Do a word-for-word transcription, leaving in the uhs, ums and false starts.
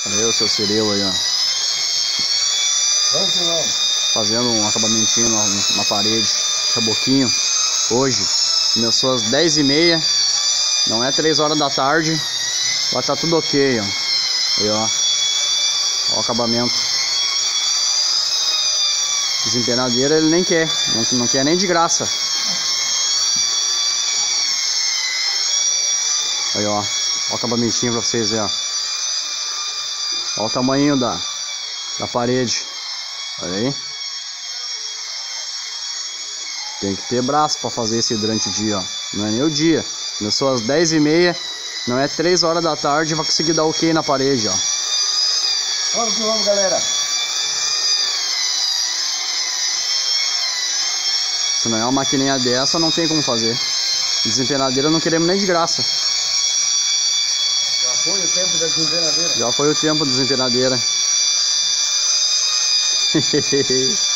Olha aí o seu Cireu aí, ó. Vamos que vamos. Fazendo um acabamentinho na, na parede, reboquinho. Hoje, começou às dez e meia, não é três horas da tarde, vai estar tudo ok, ó. Aí, ó. Ó o acabamento. Desempenadeira ele nem quer, não, não quer nem de graça. Aí, ó. Ó o acabamentinho pra vocês aí, ó. Ó o tamanho da, da parede. Olha aí. Tem que ter braço para fazer esse durante o dia, ó. Não é nem o dia. Começou às dez e meia, não é três horas da tarde, vai conseguir dar ok na parede, ó. Vamos que vamos, galera. Se não é uma maquininha dessa, não tem como fazer. Desempenadeira não queremos nem de graça. Já foi o tempo da desempenadeira. Já foi o tempo da desempenadeira.